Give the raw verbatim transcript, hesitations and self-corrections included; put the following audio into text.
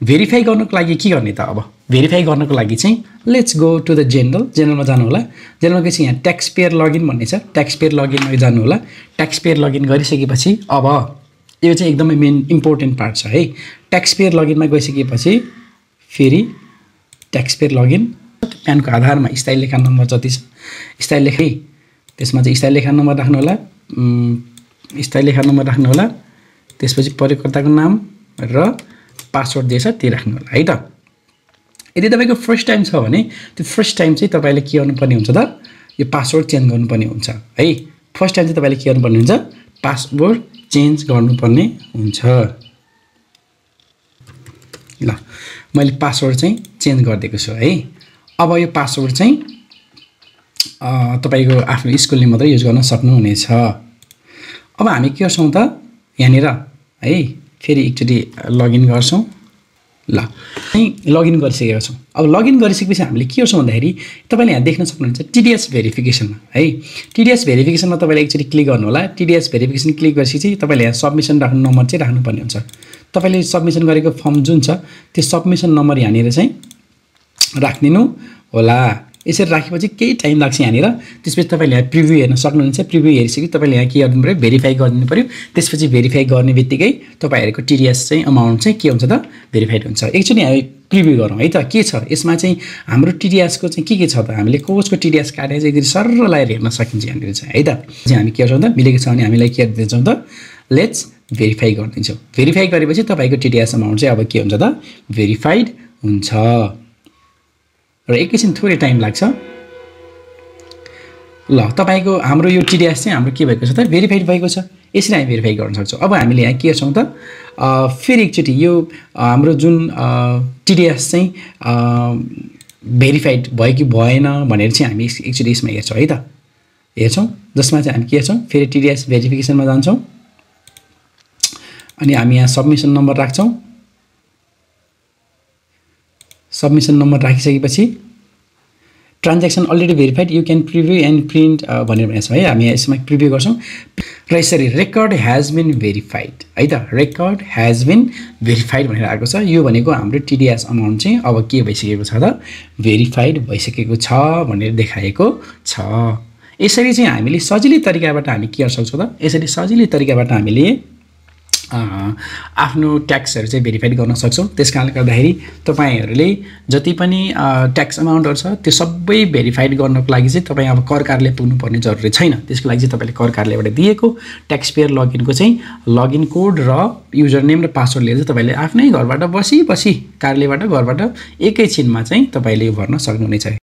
verify गर्नको लागि के गर्ने त अब भेरिफाई गर्नको लागि चाहिँ let's go to the general जेनरलमा जानु होला जेनरलमा गएपछि यहाँ ट्याक्स पेयर लगइन भन्ने छ ट्याक्स पेयर लगइनमा जानु होला ट्याक्स पेयर लगइन गरिसकेपछि अब यो चाहिँ एकदमै मेन इम्पोर्टेन्ट पार्ट छ है ट्याक्स पेयर लगइनमा गइसकेपछि फेरि ट्याक्स पेयर लगइन प्यानको आधारमा स्थायी लेखा नम्बर जति छ स्थायी लेखा त्यसमा चाहिँ स्थायी लेखा नम्बर राख्नु होला स्थायी लेखा नम्बर राख्नु होला त्यसपछि प्रयोगकर्ताको नाम र पासवर्ड दिएछ त्यो राख्नु होला है त यदि तपाईको फर्स्ट टाइम छ भने त्यो फर्स्ट टाइम चाहिँ तपाईले के गर्नुपर्ने हुन्छ त यो पासवर्ड चेन्ज गर्नुपर्ने हुन्छ है फर्स्ट टाइम चाहिँ तपाईले के गर्नुपर्ने हुन्छ पासवर्ड चेन्ज गर्नुपर्ने हुन्छ ल मैले पासवर्ड चाहिँ चेन्ज गरिदिएको छु है अब यो पासवर्ड चाहिँ तपाईको आफ्नो स्कुलले मात्रै युज गर्न सक्नुहुनेछ अब हामी के गर्छौं त यहाँनिर है फेरि एकचोटी लगइन गर्छौं ल चाहिँ लगइन गरिसकेका छौं अब लगइन गरिसकेपछि हामीले के गर्छौं भन्दाखेरि तपाईले यहाँ देख्न सक्नुहुन्छ टीडीएस भेरिफिकेसनमा है टीडीएस भेरिफिकेसनमा तपाईले एकचोटी क्लिक गर्नु होला टीडीएस भेरिफिकेसन क्लिक गरेपछि तपाईले यहाँ सबमिसन राख्नु नम्बर चाहिँ राख्नुपर्ने हुन्छ तपाईले सबमिसन गरेको फर्म जुन छ त्यो सबमिसन नम्बर यहाँनिर चाहिँ राख्दिनु होला यसरी राखेपछि केही टाइम लाग्छ यहाँनिर त्यसपछि तपाईले यहाँ प्रिभ्यू हेर्न सक्नुहुन्छ प्रिभ्यू हेरिसकेपछि तपाईले यहाँ के गर्नु पर्यो भेरिफाई गर्नु पर्यो त्यसपछि भेरिफाई गर्ने बित्तिकै तपाईहरुको टीडीएस चाहिँ अमाउन्ट चाहिँ के हुन्छ त भेरिफाइड हुन्छ एकचोटी हामी प्रिभ्यू गरौँ है त के छ यसमा चाहिँ हाम्रो टीडीएस को चाहिँ के के छ त हामीले कोचको टीडीएस काटेर चाहिँ एकदम सरल लाएर हेर्न सकिन्छ यहाँनिर चाहिँ है त चाहिँ हामी के गर्छौं त मिलेको छ भने हामीलाई के गर्दिन्छौं त लेट्स भेरिफाई गर्दिन्छौं भेरिफाई गरेपछि तपाईको टीडीएस अमाउन्ट चाहिँ अब के हुन्छ त भेरिफाइड हुन्छ र एकैछिन थोरै टाइम लाग्छ ल तपाईको हाम्रो यो टीडीएस चाहिँ हाम्रो के भएको छ त भेरिफाइड भएको छ यसरी हामी भेरिफाई गर्न सक्छौं अब हामीले यहाँ के गर्छौं त फेरि एकचोटी यो हाम्रो जुन टीडीएस चाहिँ भेरिफाइड भयो कि भएन भनेर चाहिँ हामी एकचोटी यसमा हेर्छौं है त हेर्छौं जसमा चाहिँ हामी के गर्छौं फेरि टीडीएस भेरिफिकेसनमा जान्छौं अनि हामी यहाँ सबमिसन नम्बर राख्छौं सबमिसन नम्बर राखिसकेपछि transaction already verified you can preview and print भनेर भनेको छ है हामी यसमा प्रिभ्यू गर्छौं र यसरी रेकर्ड हैज बीन भेरिफाइड है त रेकर्ड हैज बीन भेरिफाइड भनेर आएको छ यो भनेको हाम्रो टीडीएस अमाउन्ट चाहिँ अब के भइसकेको छ त भेरिफाइड भइसकेको छ भनेर देखाएको छ यसरी चाहिँ हामीले सजिलै तरिकाबाट हामी के गर्न सक्छौं त यसरी सजिलै तरिकाबाट हामीले आफ्नो ट्याक्सहरु चाहिँ भेरिफाइड गर्न सक्छौं त्यसकारणले गर्दाखेरि तपाईहरुले जति पनि ट्याक्स अमाउन्टहरु छ त्यो सबै भेरिफाइड गर्नको लागि चाहिँ तपाई अब कर कार्यालय पुग्नु पर्ने जरुरी छैन त्यसको लागि चाहिँ तपाईले कर कार्यालयबाट दिएको ट्याक्स पेयर लगइनको चाहिँ लगइन कोड र युजर नेम र पासवर्ड लिएर चाहिँ तपाईले आफ्नै घरबाट बसी बसी कार्यालयबाट घरबाट एकैछिनमा चाहिँ तपाईले यो भर्न सक्नुहुनेछ